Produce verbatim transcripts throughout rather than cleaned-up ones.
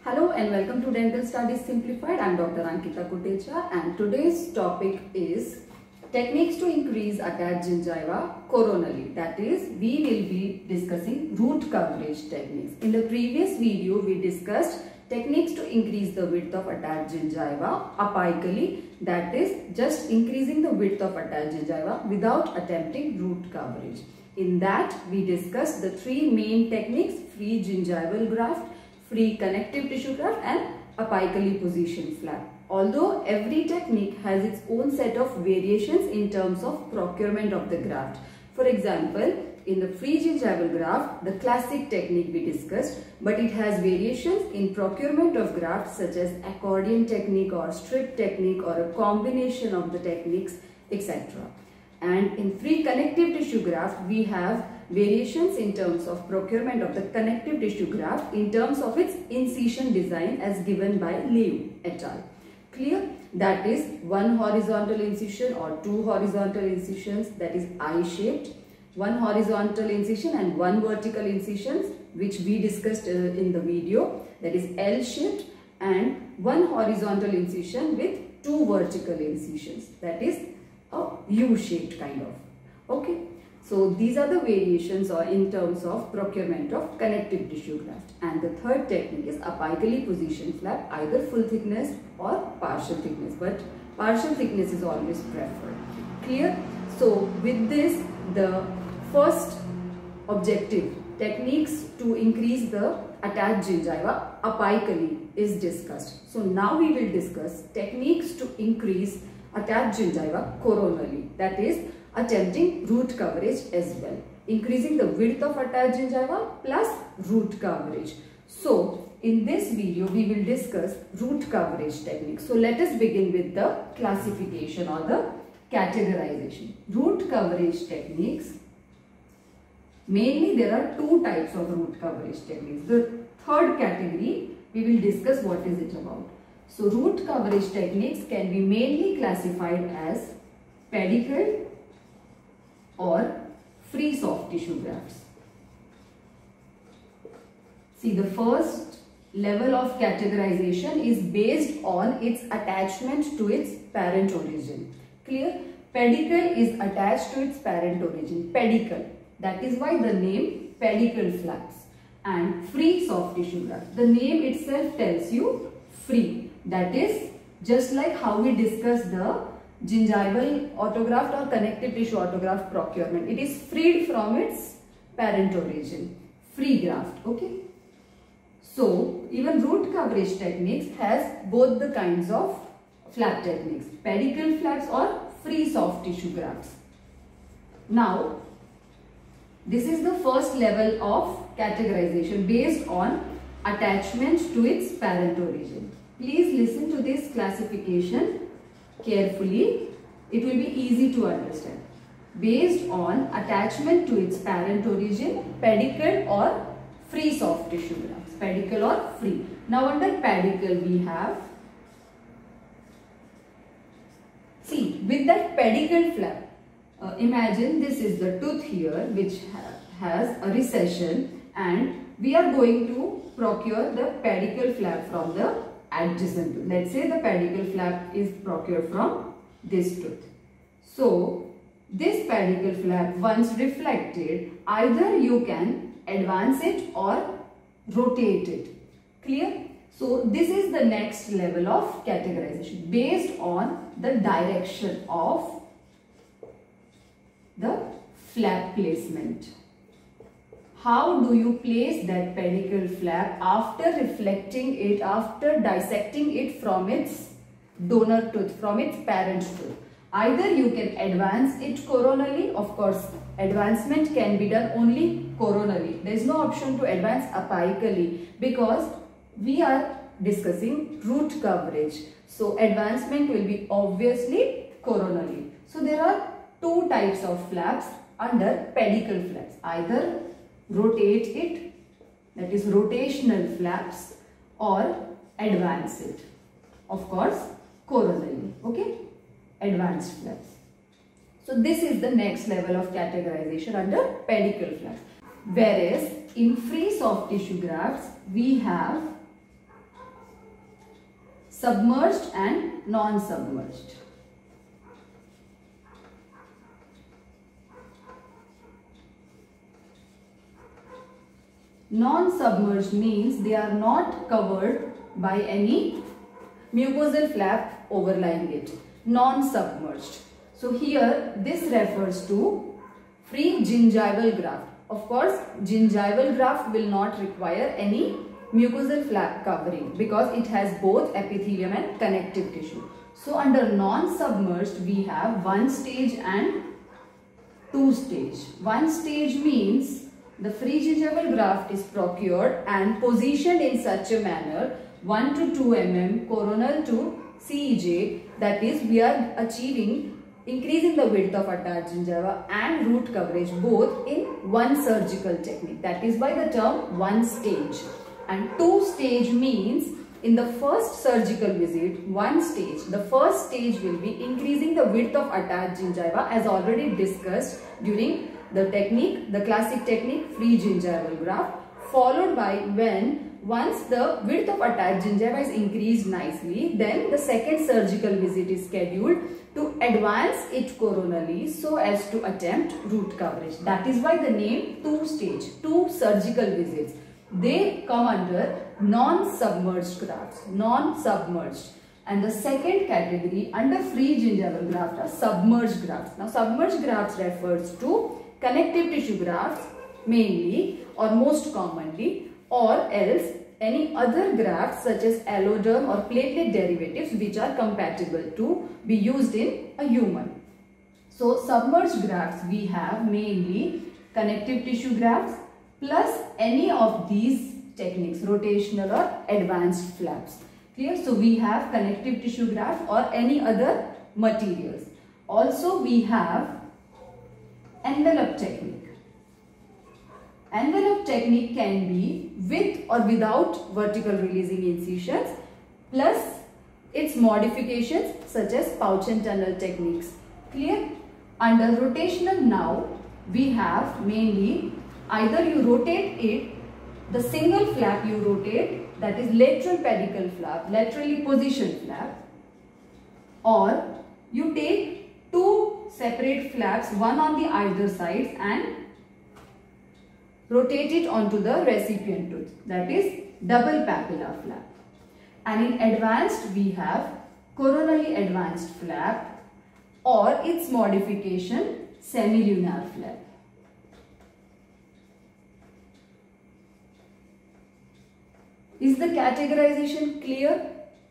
Hello and welcome to Dental Studies Simplified. I am Doctor Ankita Kutecha and today's topic is techniques to increase attached gingiva coronally. That is, we will be discussing root coverage techniques. In the previous video, we discussed techniques to increase the width of attached gingiva apically. That is, just increasing the width of attached gingiva without attempting root coverage. In that, we discussed the three main techniques: free gingival graft, free connective tissue graft and apically positioned flap. Although every technique has its own set of variations in terms of procurement of the graft. For example, in the free gingival graft, the classic technique we discussed, but it has variations in procurement of grafts such as accordion technique or strip technique or a combination of the techniques, et cetera. And in free connective tissue graft, we have variations in terms of procurement of the connective tissue graft in terms of its incision design as given by Liu et al. Clear? That is one horizontal incision or two horizontal incisions, that is I-shaped, one horizontal incision and one vertical incisions, which we discussed uh, in the video, that is L-shaped, and one horizontal incision with two vertical incisions, that is a U-shaped kind of. Okay. So these are the variations or in terms of procurement of connective tissue graft. And the third technique is apically positioned flap, either full thickness or partial thickness, but partial thickness is always preferred. Clear? So with this, the first objective, techniques to increase the attached gingiva apically, is discussed. So now we will discuss techniques to increase attached gingiva coronally, that is attempting root coverage as well, increasing the width of attached gingiva plus root coverage. So in this video we will discuss root coverage techniques. So let us begin with the classification or the categorization. Root coverage techniques, mainly there are two types of root coverage techniques. The third category we will discuss what is it about. So root coverage techniques can be mainly classified as pedicle or free soft tissue grafts. See, the first level of categorization is based on its attachment to its parent origin. Clear? Pedicle is attached to its parent origin, pedicle. That is why the name pedicle flaps. And free soft tissue graft, the name itself tells you free. That is just like how we discussed the gingival autograft or connective tissue autograft procurement. It is freed from its parent origin. Free graft. Okay. So even root coverage techniques has both the kinds of flap techniques, pedicle flaps or free soft tissue grafts. Now this is the first level of categorization based on attachment to its parent origin. Please listen to this classification carefully. It will be easy to understand. Based on attachment to its parent origin, pedicle or free soft tissue grafts. Pedicle or free. Now under pedicle we have, see, with that pedicle flap, uh, imagine this is the tooth here which ha has a recession, and we are going to procure the pedicle flap from the adjacent tooth. Let's say the pedicle flap is procured from this tooth. So this pedicle flap, once reflected, either you can advance it or rotate it. Clear? So this is the next level of categorization based on the direction of the flap placement. How do you place that pedicle flap after reflecting it, after dissecting it from its donor tooth, from its parent tooth? Either you can advance it coronally, of course advancement can be done only coronally. There is no option to advance apically because we are discussing root coverage. So advancement will be obviously coronally. So there are two types of flaps under pedicle flaps. Either rotate it, that is rotational flaps, or advance it, of course coronally. Okay, advanced flaps. So this is the next level of categorization under pedicle flaps. Whereas in free soft tissue grafts we have submerged and non-submerged. Non-submerged means they are not covered by any mucosal flap overlying it. Non-submerged. So here this refers to free gingival graft. Of course, gingival graft will not require any mucosal flap covering because it has both epithelium and connective tissue. So under non-submerged we have one stage and two stage. One stage means the free gingival graft is procured and positioned in such a manner one to two millimeters coronal to C E J, that is we are achieving increasing the width of attached gingiva and root coverage both in one surgical technique. That is by the term one stage. And two stage means in the first surgical visit, one stage, the first stage will be increasing the width of attached gingiva as already discussed during the technique, the classic technique free gingival graft, followed by when once the width of attached gingiva is increased nicely, then the second surgical visit is scheduled to advance it coronally so as to attempt root coverage. That is why the name two stage, two surgical visits. They come under non-submerged grafts, non-submerged. And the second category under free gingival graft are submerged grafts. Now submerged grafts refers to connective tissue grafts mainly or most commonly, or else any other grafts such as alloderm or platelet derivatives which are compatible to be used in a human. So submerged grafts we have mainly connective tissue grafts plus any of these techniques, rotational or advanced flaps. Clear? So we have connective tissue graft or any other materials. Also we have envelope technique. Envelope technique can be with or without vertical releasing incisions plus its modifications such as pouch and tunnel techniques. Clear? Under rotational now we have mainly either you rotate it, the single flap you rotate, that is lateral pedicle flap, laterally positioned flap, or you take two separate flaps, one on the either sides, and rotate it onto the recipient tooth, that is double papilla flap. And in advanced we have coronally advanced flap or its modification semilunar flap. Is the categorization clear?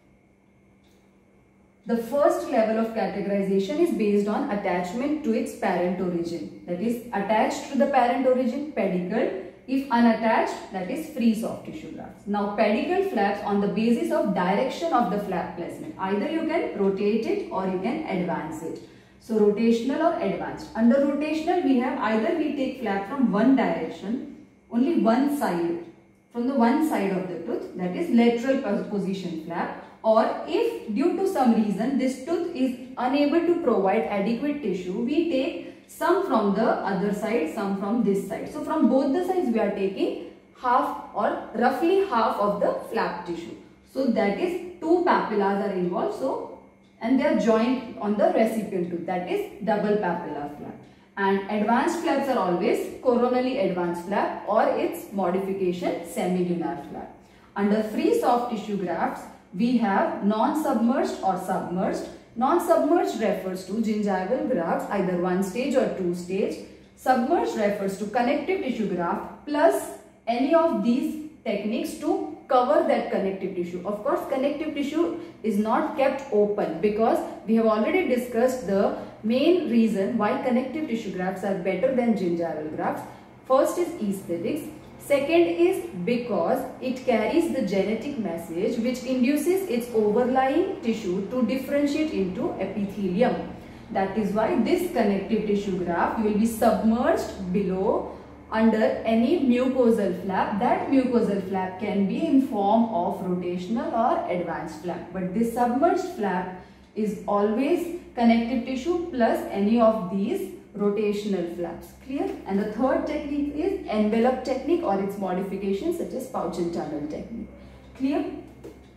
The first level of categorization is based on attachment to its parent origin. That is attached to the parent origin, pedicle. If unattached, that is free soft tissue grafts. Now pedicle flaps on the basis of direction of the flap placement. Either you can rotate it or you can advance it. So rotational or advanced. Under rotational we have either we take flap from one direction, only one side, from the one side of the tooth, that is lateral position flap, or if due to some reason this tooth is unable to provide adequate tissue, we take some from the other side, some from this side. So from both the sides we are taking half or roughly half of the flap tissue. So that is two papillas are involved, so and they are joined on the recipient tooth, that is double papilla flap. And advanced flaps are always coronally advanced flap or its modification semilunar flap. Under free soft tissue grafts, we have non-submerged or submerged. Non-submerged refers to gingival grafts, either one stage or two stage. Submerged refers to connective tissue graft plus any of these techniques to cover that connective tissue. Of course, connective tissue is not kept open because we have already discussed the main reason why connective tissue grafts are better than gingival grafts. First is aesthetics. Second is because it carries the genetic message which induces its overlying tissue to differentiate into epithelium. That is why this connective tissue graft will be submerged below under any mucosal flap. That mucosal flap can be in form of rotational or advanced flap. But this submerged flap is always connective tissue plus any of these rotational flaps. Clear? And the third technique is envelope technique or its modifications such as pouch and tunnel technique. Clear?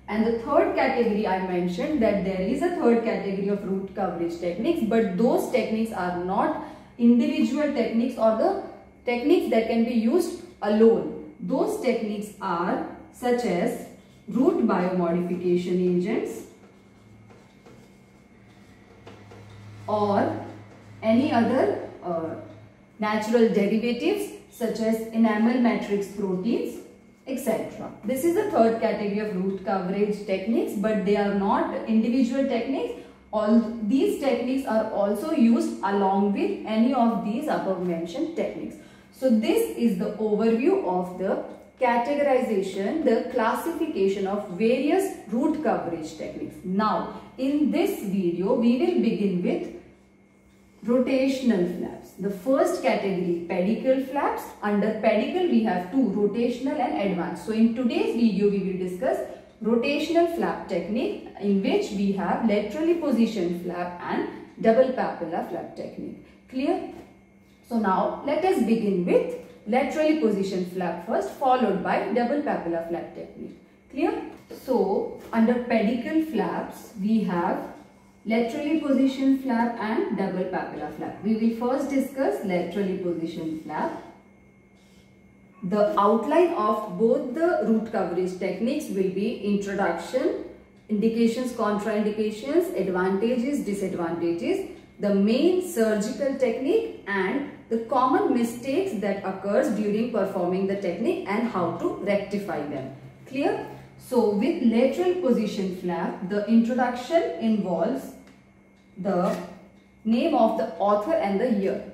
And the third category I mentioned that there is a third category of root coverage techniques, but those techniques are not individual techniques or the techniques that can be used alone. Those techniques are such as root biomodification agents or any other uh, natural derivatives such as enamel matrix proteins, et cetera. This is the third category of root coverage techniques, but they are not individual techniques. All these techniques are also used along with any of these above mentioned techniques. So this is the overview of the categorization, the classification of various root coverage techniques. Now, in this video, we will begin with rotational flaps. The first category, pedicle flaps. Under pedicle, we have two, rotational and advanced. So in today's video, we will discuss rotational flap technique, in which we have laterally positioned flap and double papilla flap technique. Clear? So now let us begin with laterally positioned flap first, followed by double papilla flap technique. Clear? So under pedicle flaps, we have laterally positioned flap and double papilla flap. We will first discuss laterally positioned flap. The outline of both the root coverage techniques will be introduction, indications, contraindications, advantages, disadvantages, the main surgical technique and the common mistakes that occurs during performing the technique and how to rectify them. Clear? So with lateral position flap, the introduction involves the name of the author and the year.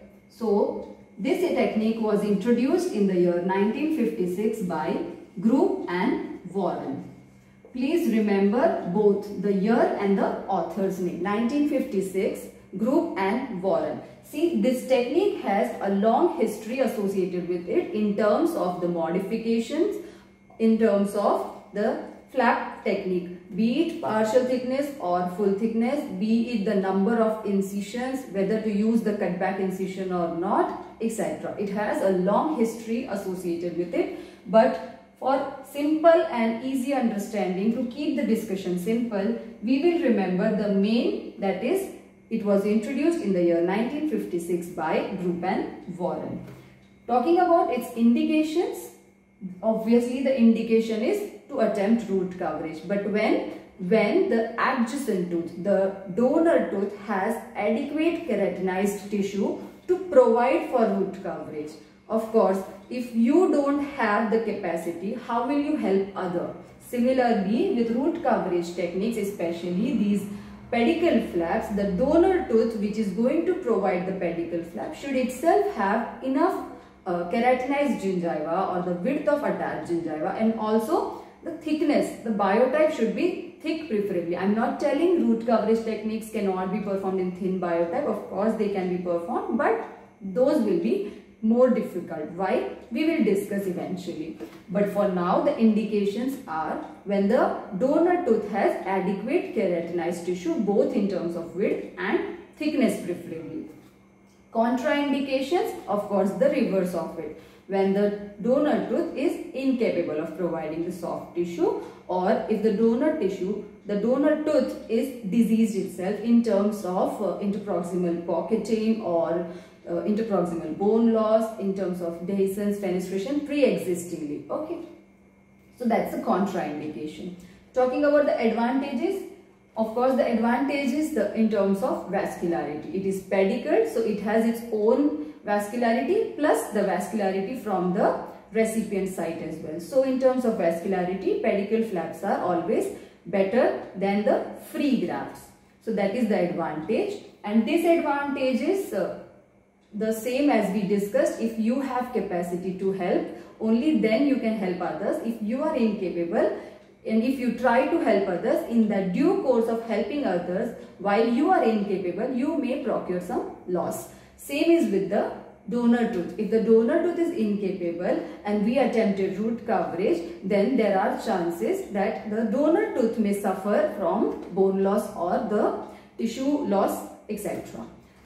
So this technique was introduced in the year nineteen fifty-six by Group and Warren. Please remember both the year and the author's name. nineteen fifty-six, Group and Warren. See, this technique has a long history associated with it in terms of the modifications, in terms of the flap technique, be it partial thickness or full thickness, be it the number of incisions, whether to use the cutback incision or not, et cetera. It has a long history associated with it, but for simple and easy understanding, to keep the discussion simple, we will remember the main, that is, it was introduced in the year nineteen fifty-six by Group and Warren. Talking about its indications, obviously the indication is to attempt root coverage, but when when the adjacent tooth, the donor tooth, has adequate keratinized tissue to provide for root coverage. Of course, if you don't have the capacity, how will you help other? Similarly, with root coverage techniques, especially these pedicle flaps, the donor tooth which is going to provide the pedicle flap should itself have enough uh, keratinized gingiva or the width of attached gingiva, and also the thickness, the biotype should be thick preferably. I am not telling root coverage techniques cannot be performed in thin biotype. Of course they can be performed, but those will be more difficult. Why? We will discuss eventually. But for now, the indications are when the donor tooth has adequate keratinized tissue, both in terms of width and thickness preferably. Contraindications, of course, the reverse of it. When the donor tooth is incapable of providing the soft tissue, or if the donor tissue, the donor tooth is diseased itself in terms of uh, interproximal pocketing or uh, interproximal bone loss, in terms of dehiscence, fenestration pre-existingly. Okay, so that's the contraindication. Talking about the advantages, of course, the advantage is the in terms of vascularity. It is pedicle, so it has its own vascularity plus the vascularity from the recipient site as well. So in terms of vascularity, pedicle flaps are always better than the free grafts. So that is the advantage. And disadvantage is uh, the same as we discussed. If you have capacity to help, only then you can help others. If you are incapable, and if you try to help others, in the due course of helping others, while you are incapable, you may procure some loss. Same is with the donor tooth. If the donor tooth is incapable and we attempted root coverage, then there are chances that the donor tooth may suffer from bone loss or the tissue loss, et cetera.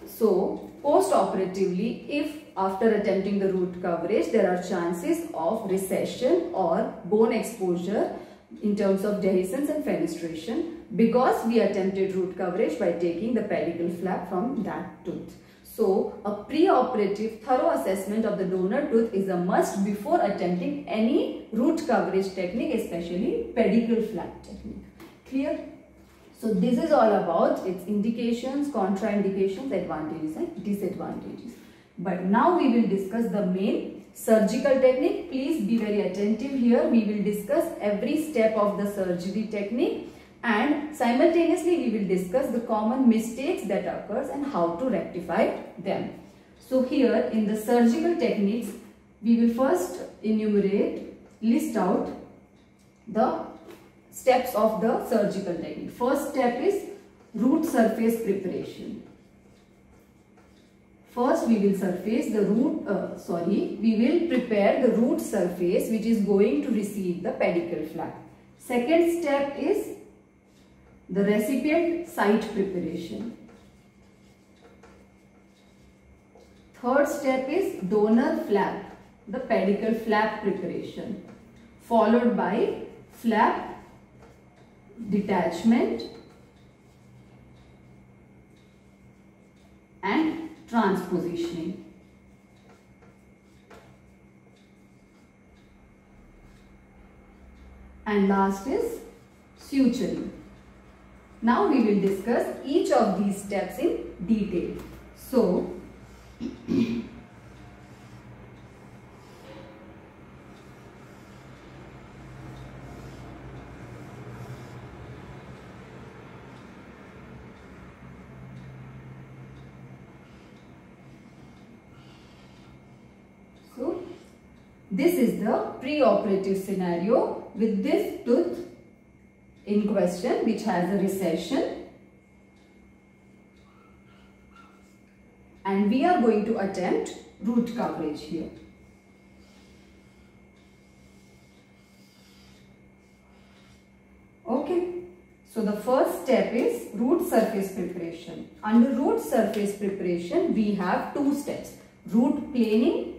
So, post-operatively, if after attempting the root coverage, there are chances of recession or bone exposure in terms of dehiscence and fenestration, because we attempted root coverage by taking the pedicle flap from that tooth. So, a pre-operative thorough assessment of the donor tooth is a must before attempting any root coverage technique, especially pedicle flap technique. Clear? So, this is all about its indications, contraindications, advantages and disadvantages. But now we will discuss the main surgical technique. Please be very attentive here. We will discuss every step of the surgery technique, and simultaneously we will discuss the common mistakes that occurs and how to rectify them. So here in the surgical techniques, we will first enumerate, list out the steps of the surgical technique. First step is root surface preparation. First we will surface the root, uh, sorry, we will prepare the root surface which is going to receive the pedicle flap. Second step is the recipient site preparation. Third step is donor flap, the pedicle flap preparation, followed by flap detachment and transpositioning. And last is suturing. Now we will discuss each of these steps in detail. So, so this is the pre-operative scenario with this tooth in question which has a recession, and we are going to attempt root coverage here. Okay, so the first step is root surface preparation. Under root surface preparation we have two steps: root planing.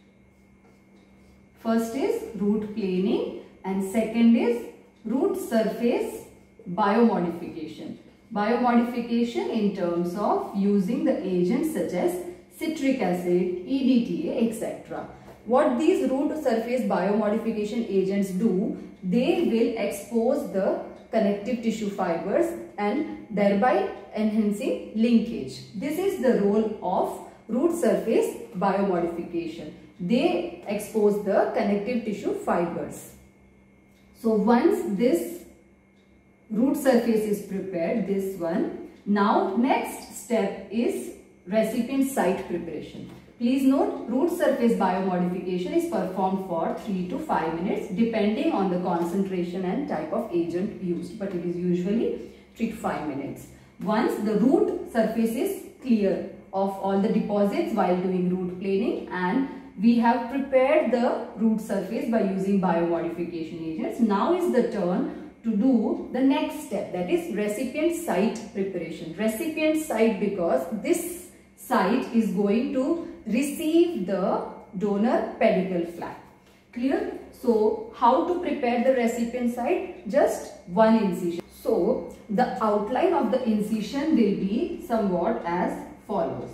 First is root planing and second is root surface biomodification. Biomodification in terms of using the agents such as citric acid, E D T A, et cetera. What these root surface biomodification agents do, they will expose the connective tissue fibers and thereby enhancing linkage. This is the role of root surface biomodification. They expose the connective tissue fibers. So once this root surface is prepared, this one, now next step is recipient site preparation. Please note, root surface biomodification is performed for three to five minutes depending on the concentration and type of agent used, but it is usually three to five minutes. Once the root surface is clear of all the deposits while doing root planing, and we have prepared the root surface by using biomodification agents, now is the turn to do the next step, that is recipient site preparation. Recipient site because this site is going to receive the donor pedicle flap. Clear? So how to prepare the recipient site? Just one incision. So the outline of the incision will be somewhat as follows.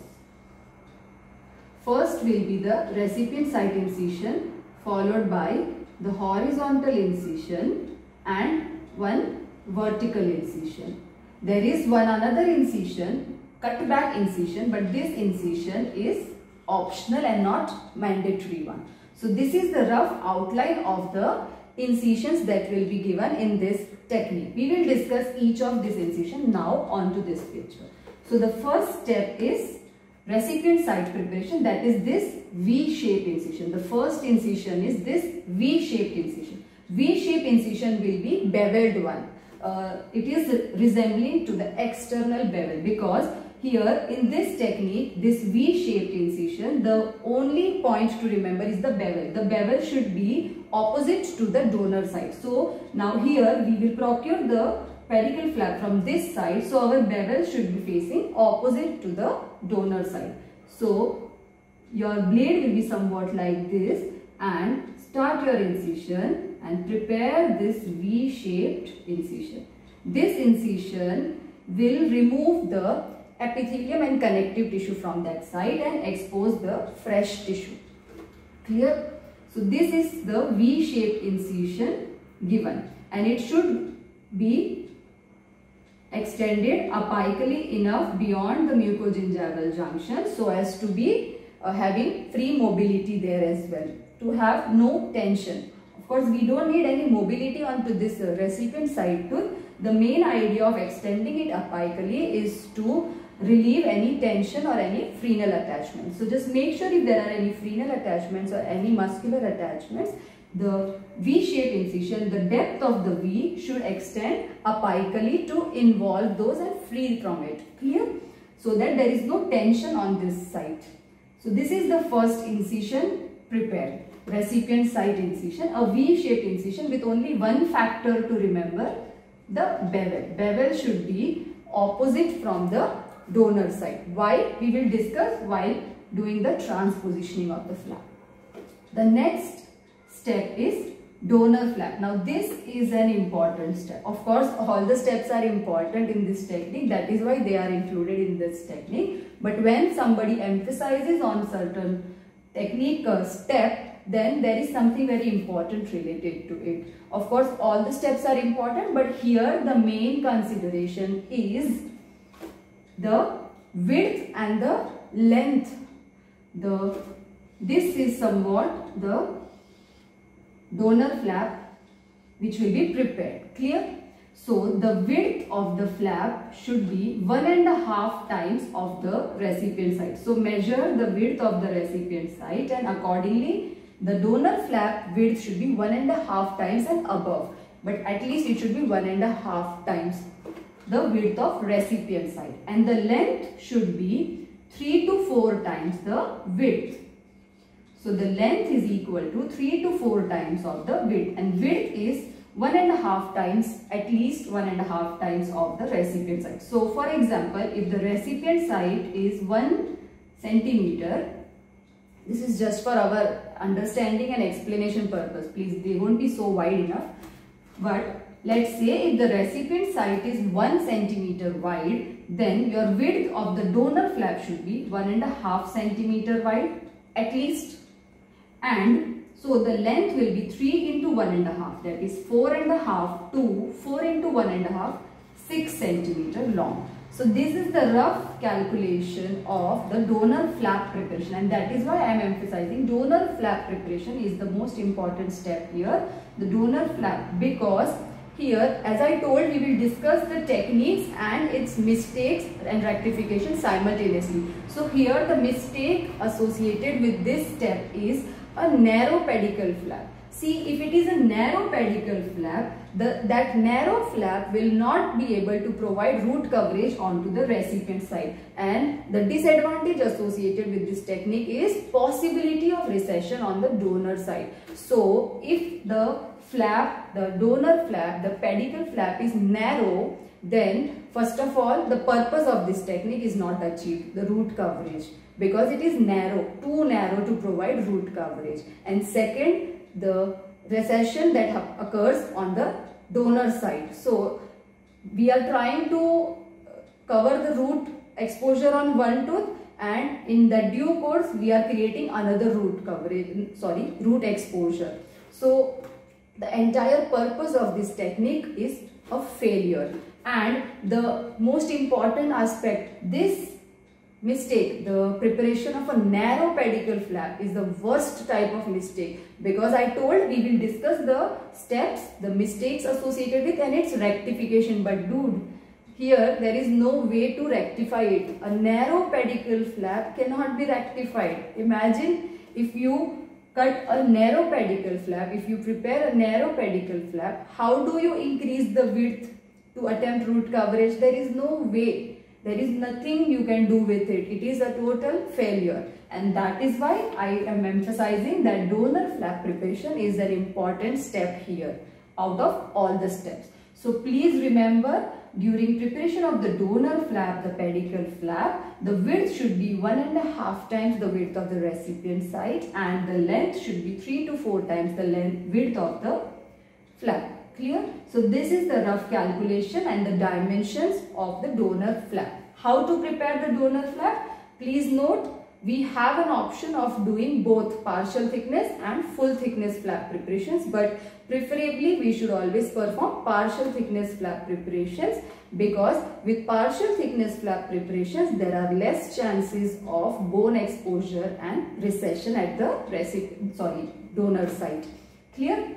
First will be the recipient site incision, followed by the horizontal incision and one vertical incision. There is one another incision, cut back incision, but this incision is optional and not mandatory one. So this is the rough outline of the incisions that will be given in this technique. We will discuss each of this incision now onto this picture. So the first step is recipient site preparation, that is this V-shaped incision. The first incision is this V-shaped incision. V-shaped incision will be beveled one. Uh, it is resembling to the external bevel because here in this technique, this V-shaped incision, the only point to remember is the bevel. The bevel should be opposite to the donor side. So now here we will procure the pedicle flap from this side, so our bevel should be facing opposite to the donor side. So your blade will be somewhat like this, and start your incision and prepare this V-shaped incision. This incision will remove the epithelium and connective tissue from that side and expose the fresh tissue. Clear? So this is the V-shaped incision given, and it should be extended apically enough beyond the mucogingival junction so as to be uh, having free mobility there as well, to have no tension. Of course, we don't need any mobility onto this uh, recipient side tooth. The main idea of extending it apically is to relieve any tension or any frenal attachment. So just make sure if there are any frenal attachments or any muscular attachments, the V-shaped incision, the depth of the V should extend apically to involve those and free from it. Clear? So that there is no tension on this site. So this is the first incision prepared. Recipient site incision, a V-shaped incision with only one factor to remember, the bevel. Bevel should be opposite from the donor side. Why? We will discuss while doing the transpositioning of the flap. The next step is donor flap. Now this is an important step. Of course, all the steps are important in this technique. That is why they are included in this technique. But when somebody emphasizes on certain technique or step, then there is something very important related to it. Of course, all the steps are important, but here the main consideration is the width and the length. The this is somewhat the donor flap which will be prepared. Clear? So the width of the flap should be one and a half times of the recipient side. So measure the width of the recipient side, and accordingly the donor flap width should be one and a half times and above. But at least it should be one and a half times the width of recipient side, and the length should be three to four times the width. So the length is equal to three to four times of the width, and width is one and a half times, at least one and a half times of the recipient side. So for example, if the recipient side is one centimeter, this is just for our understanding and explanation purpose. Please, they won't be so wide enough. But let's say if the recipient site is one centimeter wide, then your width of the donor flap should be one and a half centimeter wide at least. And so the length will be three into one and a half, that is four and a half to four into one and a half, six centimeter long. So this is the rough calculation of the donor flap preparation, and that is why I am emphasizing donor flap preparation is the most important step here, the donor flap, because here, as I told, we will discuss the techniques and its mistakes and rectification simultaneously. So here the mistake associated with this step is a narrow pedicle flap. See, if it is a narrow pedicle flap, the, that narrow flap will not be able to provide root coverage onto the recipient side. And the disadvantage associated with this technique is possibility of recession on the donor side. So, if the flap, the donor flap, the pedicle flap is narrow, then first of all, the purpose of this technique is not achieved, the root coverage, because it is narrow, too narrow to provide root coverage. And second, the recession that occurs on the donor side. So we are trying to cover the root exposure on one tooth, and in the due course we are creating another root coverage, sorry, root exposure. So the entire purpose of this technique is a failure. And the most important aspect, this mistake, the preparation of a narrow pedicle flap, is the worst type of mistake, because I told we will discuss the steps, the mistakes associated with and its rectification. But dude, here there is no way to rectify it. A narrow pedicle flap cannot be rectified. Imagine if you cut a narrow pedicle flap, if you prepare a narrow pedicle flap, how do you increase the width to attempt root coverage? There is no way. There is nothing you can do with it. It is a total failure. And that is why I am emphasizing that donor flap preparation is an important step here out of all the steps. So please remember, during preparation of the donor flap, the pedicle flap, the width should be one and a half times the width of the recipient site, and the length should be three to four times the length width of the flap. Clear? So this is the rough calculation and the dimensions of the donor flap. How to prepare the donor flap? Please note, we have an option of doing both partial thickness and full thickness flap preparations, but preferably we should always perform partial thickness flap preparations, because with partial thickness flap preparations there are less chances of bone exposure and recession at the recipient, sorry, donor site. Clear?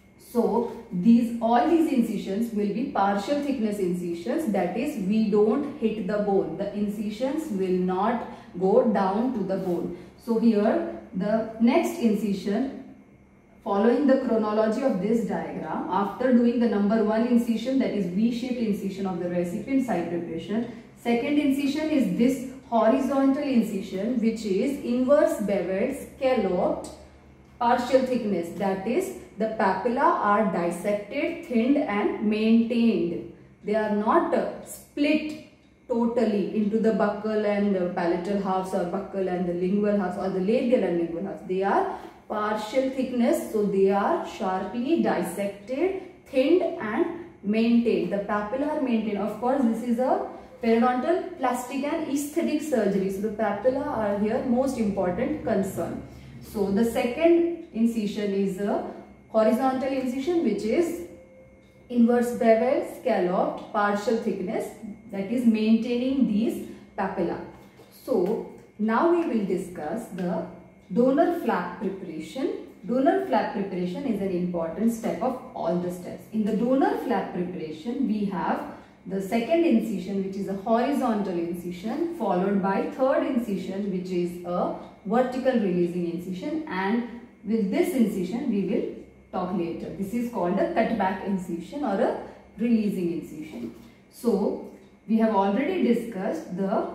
So these all these incisions will be partial thickness incisions, that is we don't hit the bone. The incisions will not go down to the bone. So here the next incision, following the chronology of this diagram, after doing the number one incision, that is V-shaped incision of the recipient site preparation, second incision is this horizontal incision, which is inverse beveled scalloped partial thickness, that is the papilla are dissected, thinned and maintained. They are not uh, split totally into the buccal and uh, palatal halves, or buccal and the lingual halves, or the labial and lingual halves. They are partial thickness, so they are sharply dissected, thinned and maintained. The papilla are maintained. Of course, this is a periodontal plastic and aesthetic surgery, so the papilla are here most important concern. So the second incision is a horizontal incision, which is inverse bevel scalloped partial thickness, that is maintaining these papilla. So now we will discuss the donor flap preparation. Donor flap preparation is an important step of all the steps. In the donor flap preparation, we have the second incision, which is a horizontal incision, followed by third incision, which is a vertical releasing incision, and with this incision we will talk later. This is called a cutback incision or a releasing incision. So we have already discussed the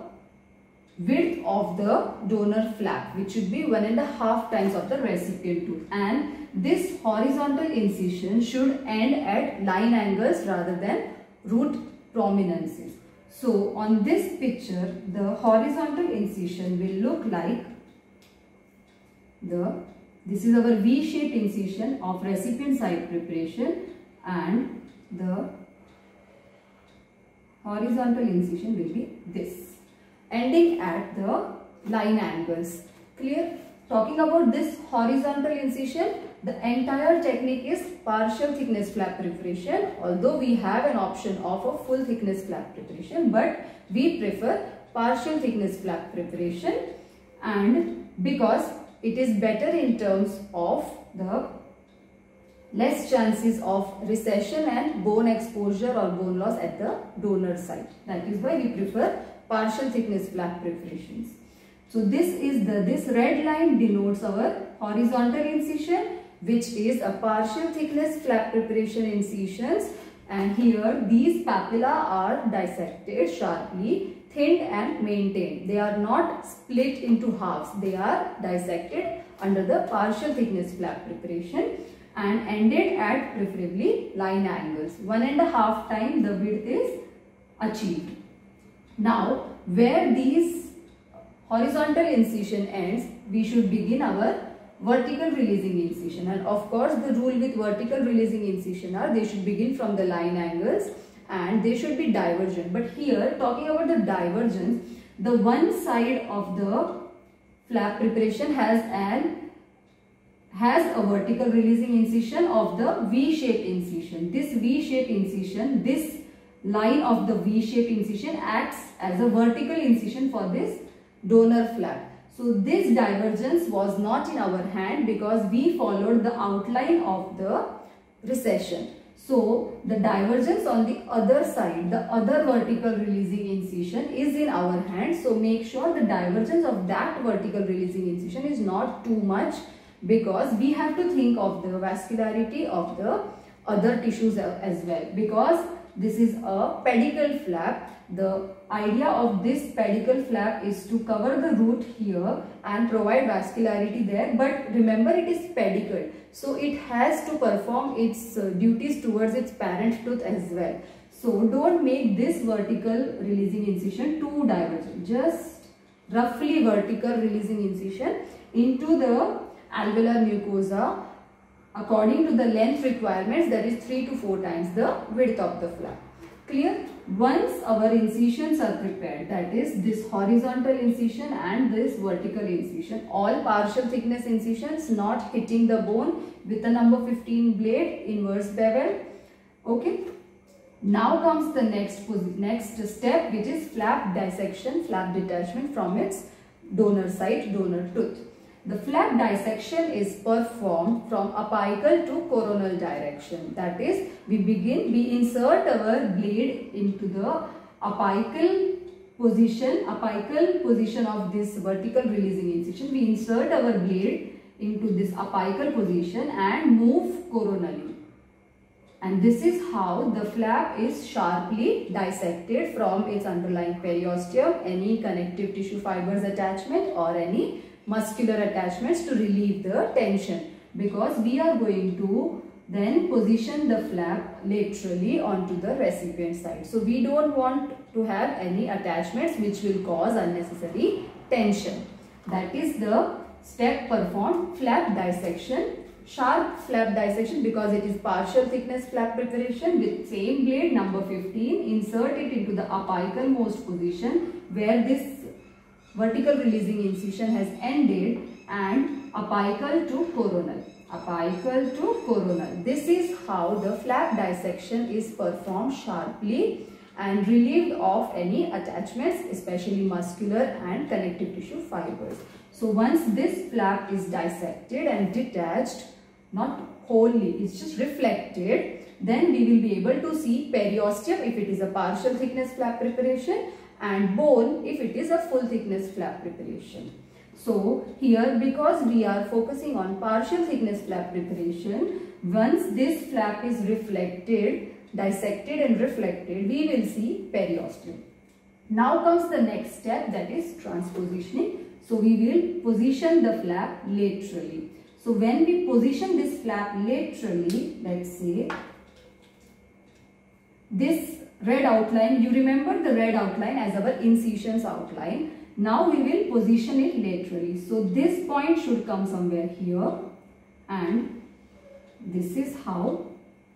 width of the donor flap, which should be one and a half times of the recipient tooth, and this horizontal incision should end at line angles rather than root prominences. So on this picture, the horizontal incision will look like the this is our V-shaped incision of recipient site preparation, and the horizontal incision will be this, ending at the line angles. Clear? Talking about this horizontal incision, the entire technique is partial thickness flap preparation, although we have an option of a full thickness flap preparation, but we prefer partial thickness flap preparation, and because it is better in terms of the less chances of recession and bone exposure or bone loss at the donor site. That is why we prefer partial thickness flap preparations. So this is the this red line denotes our horizontal incision, which is a partial thickness flap preparation incisions, and here these papilla are dissected sharply, thinned and maintained. They are not split into halves. They are dissected under the partial thickness flap preparation and ended at preferably line angles. One and a half time the width is achieved. Now, where these horizontal incision ends, we should begin our vertical releasing incision, and of course the rule with vertical releasing incision are they should begin from the line angles and they should be divergent. But here, talking about the divergence, the one side of the flap preparation has an has a vertical releasing incision of the V-shaped incision. This V-shaped incision, this line of the V-shaped incision acts as a vertical incision for this donor flap. So this divergence was not in our hand because we followed the outline of the recession. So the divergence on the other side, the other vertical releasing incision is in our hand. So make sure the divergence of that vertical releasing incision is not too much, because we have to think of the vascularity of the other tissues as well, because this is a pedicle flap. The idea of this pedicle flap is to cover the root here and provide vascularity there, but remember it is pedicle, so it has to perform its uh, duties towards its parent tooth as well. So don't make this vertical releasing incision too divergent, just roughly vertical releasing incision into the alveolar mucosa according to the length requirements, that is three to four times the width of the flap. Clear? Once our incisions are prepared, that is this horizontal incision and this vertical incision, all partial thickness incisions not hitting the bone with a number fifteen blade, inverse bevel. Okay. Now comes the next next step, which is flap dissection, flap detachment from its donor site, donor tooth. The flap dissection is performed from apical to coronal direction. That is, we begin, we insert our blade into the apical position, apical position of this vertical releasing incision. We insert our blade into this apical position and move coronally. And this is how the flap is sharply dissected from its underlying periosteum, any connective tissue fibers attachment or any muscular attachments to relieve the tension, because we are going to then position the flap laterally onto the recipient side. So we don't want to have any attachments which will cause unnecessary tension. That is the step performed, flap dissection. Sharp flap dissection, because it is partial thickness flap preparation with same blade number fifteen. Insert it into the apical most position where this vertical releasing incision has ended, and apical to coronal. Apical to coronal. This is how the flap dissection is performed sharply and relieved of any attachments, especially muscular and connective tissue fibers. So once this flap is dissected and detached, not wholly, it's just reflected, then we will be able to see periosteum if it is a partial thickness flap preparation and bone if it is a full thickness flap preparation. So here, because we are focusing on partial thickness flap preparation, once this flap is reflected, dissected and reflected, we will see periosteum. Now comes the next step, that is transpositioning. So we will position the flap laterally. So when we position this flap laterally, let's say this red outline, you remember the red outline as our incisions outline. Now we will position it laterally. So this point should come somewhere here, and this is how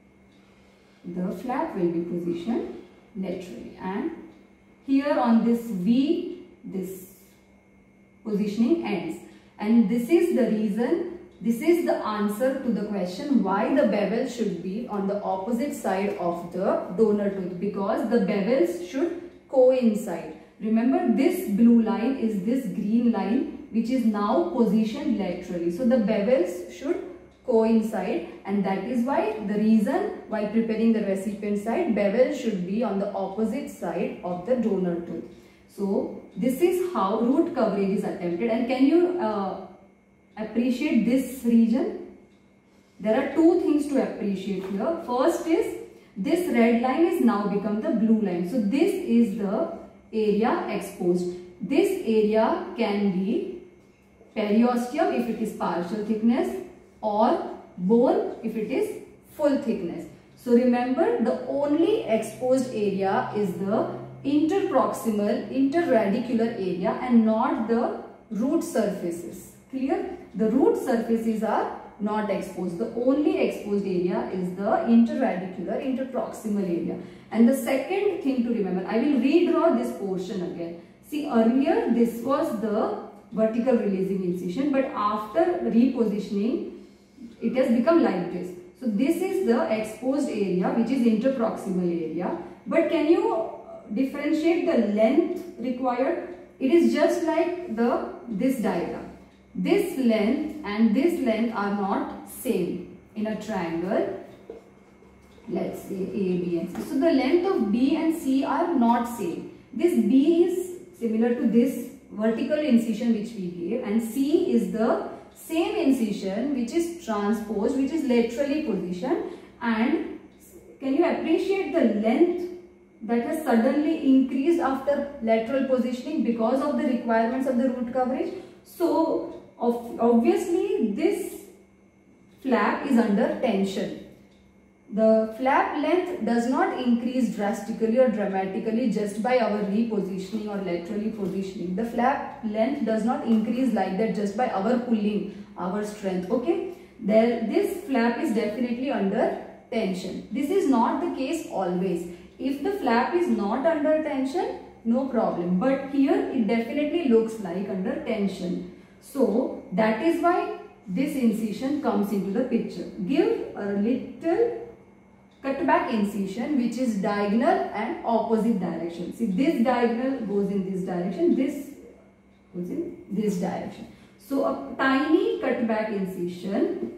the flap will be positioned laterally. And here on this V, this positioning ends. And this is the reason, this is the answer to the question why the bevel should be on the opposite side of the donor tooth, because the bevels should coincide. Remember, this blue line is this green line which is now positioned laterally. So the bevels should coincide, and that is why the reason while preparing the recipient side, bevel should be on the opposite side of the donor tooth. So this is how root coverage is attempted. And can you uh, appreciate this region? There are two things to appreciate here. First is this red line is now become the blue line. So this is the area exposed. This area can be periosteum if it is partial thickness, or bone if it is full thickness. So remember, the only exposed area is the interproximal, interradicular area and not the root surfaces. Clear? The root surfaces are not exposed. The only exposed area is the interradicular, interproximal area. And the second thing to remember, I will redraw this portion again. See, earlier this was the vertical releasing incision, but after repositioning, it has become like this. So this is the exposed area, which is interproximal area. But can you differentiate the length required? It is just like the this diagram. This length and this length are not same in a triangle. Let's say A, B and C. So the length of B and C are not same. This B is similar to this vertical incision which we gave, and C is the same incision which is transposed, which is laterally positioned. And can you appreciate the length that has suddenly increased after lateral positioning because of the requirements of the root coverage? So obviously this flap is under tension. The flap length does not increase drastically or dramatically just by our repositioning or laterally positioning. The flap length does not increase like that just by our pulling, our strength. Okay. there this flap is definitely under tension. This is not the case always. If the flap is not under tension, no problem, but here it definitely looks like under tension. So that is why this incision comes into the picture. Give a little cutback incision which is diagonal and opposite direction. See, this diagonal goes in this direction, this goes in this direction. So a tiny cutback incision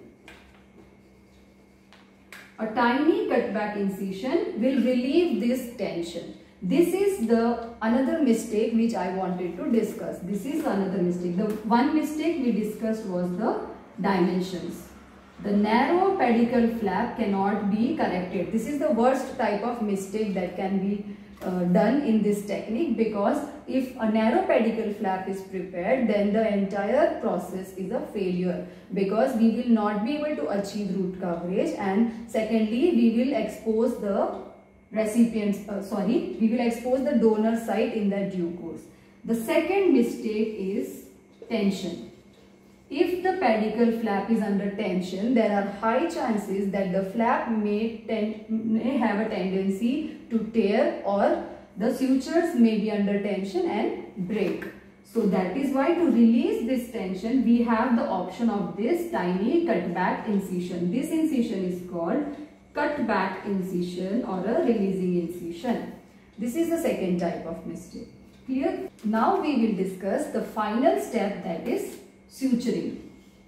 A tiny cutback incision will relieve this tension. This is the another mistake which I wanted to discuss. This is another mistake. The one mistake we discussed was the dimensions. The narrow pedicle flap cannot be corrected. This is the worst type of mistake that can be uh, done in this technique, because if a narrow pedicle flap is prepared, then the entire process is a failure, because we will not be able to achieve root coverage, and secondly we will expose the recipients, uh, sorry, we will expose the donor site in the due course. The second mistake is tension. If the pedicle flap is under tension, there are high chances that the flap may, tend, may have a tendency to tear, or the sutures may be under tension and break. So that is why to release this tension, we have the option of this tiny cutback incision. This incision is called cutback incision or a releasing incision. This is the second type of mistake. Clear? Now we will discuss the final step, that is suturing.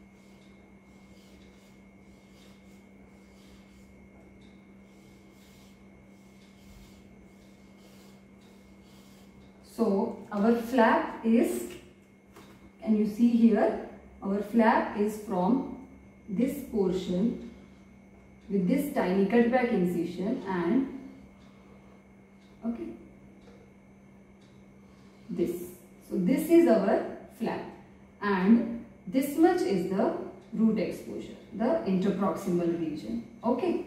So our flap is, and you see here, our flap is from this portion with this tiny cutback incision and okay, this. So this is our flap, and this much is the root exposure, the interproximal region. Okay.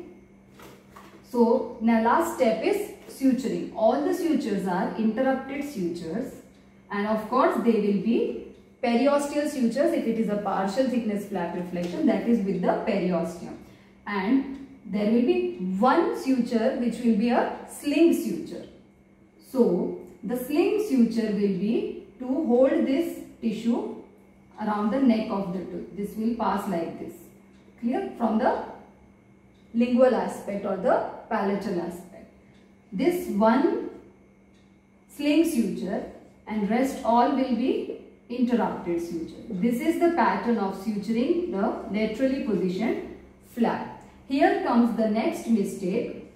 So now last step is suturing. All the sutures are interrupted sutures, and of course they will be periosteal sutures if it is a partial thickness flap reflection, that is with the periosteum. And there will be one suture which will be a sling suture. So the sling suture will be to hold this tissue around the neck of the tooth. This will pass like this. Clear? From the lingual aspect or the palatal aspect. This one sling suture and rest all will be interrupted suture. This is the pattern of suturing the laterally positioned flap. Here comes the next mistake,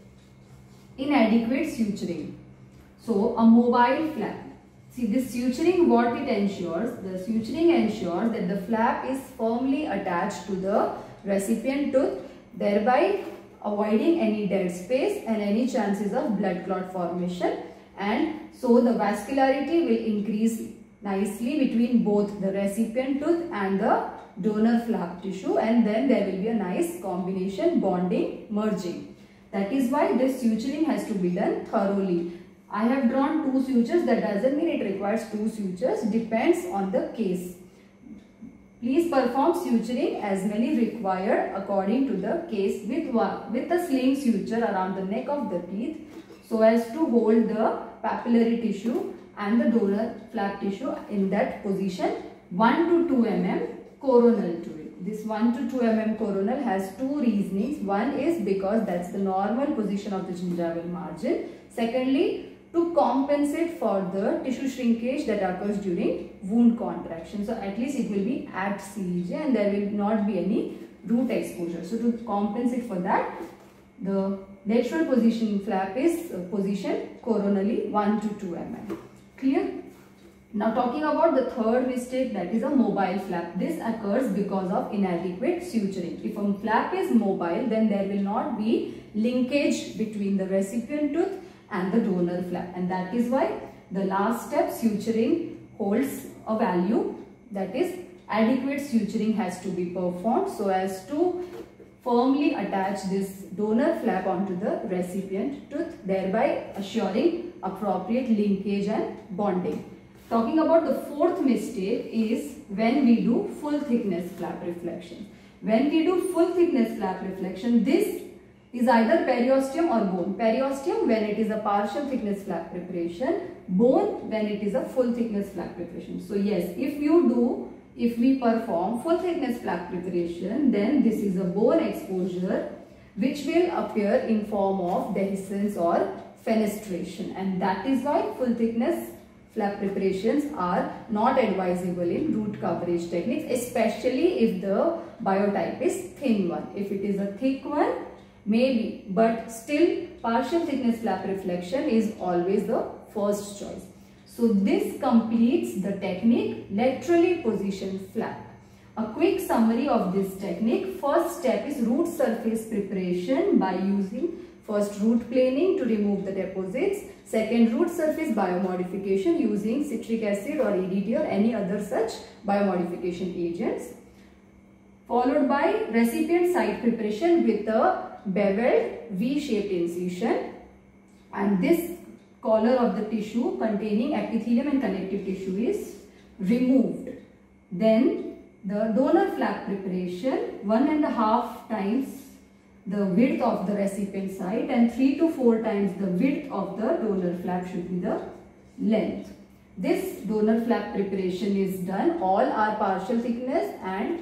inadequate suturing. So a mobile flap. See, this suturing, what it ensures, the suturing ensures that the flap is firmly attached to the recipient tooth, thereby avoiding any dead space and any chances of blood clot formation, and so the vascularity will increase nicely between both the recipient tooth and the donor flap tissue, and then there will be a nice combination, bonding, merging. That is why this suturing has to be done thoroughly. I have drawn two sutures, that doesn't mean it requires two sutures, depends on the case. Please perform suturing as many required according to the case with, one, with a sling suture around the neck of the teeth, so as to hold the papillary tissue and the donor flap tissue in that position, one to two millimeters coronal to it. This one to two millimeters coronal has two reasonings. One is because that's the normal position of the gingival margin. Secondly, to compensate for the tissue shrinkage that occurs during wound contraction. So at least it will be at C E J and there will not be any root exposure. So to compensate for that, the lateral position flap is positioned coronally one to two millimeters. Clear? Now talking about the third mistake, that is a mobile flap. This occurs because of inadequate suturing. If a flap is mobile, then there will not be linkage between the recipient tooth and the donor flap, and that is why the last step, suturing, holds a value, that is adequate suturing has to be performed so as to firmly attach this donor flap onto the recipient tooth, thereby assuring appropriate linkage and bonding. Talking about the fourth mistake is when we do full thickness flap reflection. When we do full thickness flap reflection, this is either periosteum or bone. Periosteum when it is a partial thickness flap preparation, bone when it is a full thickness flap preparation. So yes, if you do, if we perform full thickness flap preparation, then this is a bone exposure which will appear in form of dehiscence or fenestration, and that is why full thickness flap preparations are not advisable in root coverage techniques, especially if the biotype is thin one. If it is a thick one, maybe, but still partial thickness flap reflection is always the first choice. So this completes the technique laterally positioned flap. A quick summary of this technique. First step is root surface preparation by using first root planing to remove the deposits. Second, root surface biomodification using citric acid or E D T or any other such biomodification agents. Followed by recipient site preparation with a beveled V-shaped incision, and this collar of the tissue containing epithelium and connective tissue is removed. Then the donor flap preparation, one and a half times the width of the recipient site and three to four times the width of the donor flap should be the length. This donor flap preparation is done. All are partial thickness and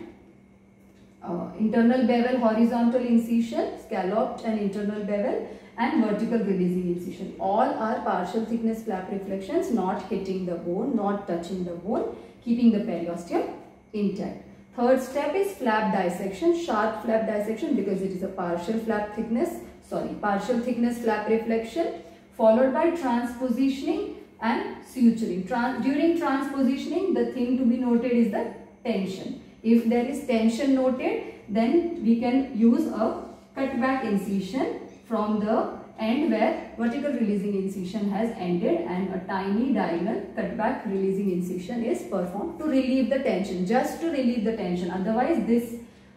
Uh, internal bevel horizontal incision, scalloped and internal bevel, and vertical releasing incision. All are partial thickness flap reflections, not hitting the bone, not touching the bone, keeping the periosteum intact. Third step is flap dissection, sharp flap dissection, because it is a partial flap thickness, sorry, partial thickness flap reflection, followed by transpositioning and suturing. Trans during transpositioning, the thing to be noted is the tension. If there is tension noted, then we can use a cutback incision from the end where vertical releasing incision has ended, and a tiny diagonal cutback releasing incision is performed to relieve the tension, just to relieve the tension. Otherwise, this,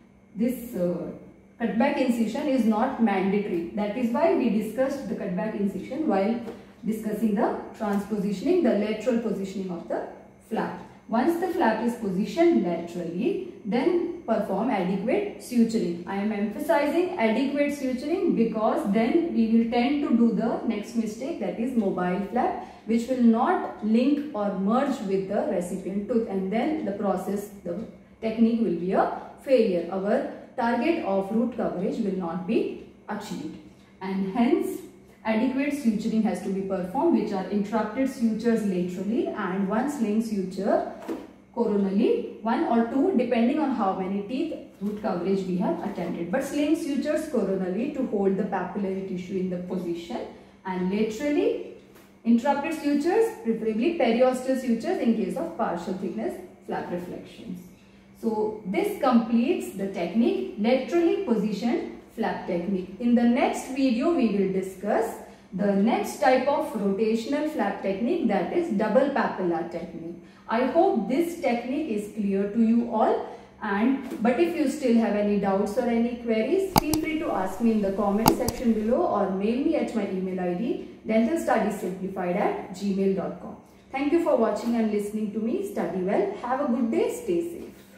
this uh, cutback incision is not mandatory. That is why we discussed the cutback incision while discussing the transpositioning, the lateral positioning of the flap. Once the flap is positioned laterally, then perform adequate suturing. I am emphasizing adequate suturing because then we will tend to do the next mistake, that is mobile flap, which will not link or merge with the recipient tooth, and then the process, the technique will be a failure. Our target of root coverage will not be achieved, and hence adequate suturing has to be performed, which are interrupted sutures laterally and one sling suture coronally, one or two depending on how many teeth root coverage we have attempted, but sling sutures coronally to hold the papillary tissue in the position, and laterally interrupted sutures, preferably periosteal sutures in case of partial thickness flap reflections. So this completes the technique laterally positioned flap technique. In the next video, we will discuss the next type of rotational flap technique, that is double papilla technique. I hope this technique is clear to you all, and but if you still have any doubts or any queries, feel free to ask me in the comment section below or mail me at my email I D dental studies simplified at gmail dot com. Thank you for watching and listening to me. Study well. Have a good day. Stay safe.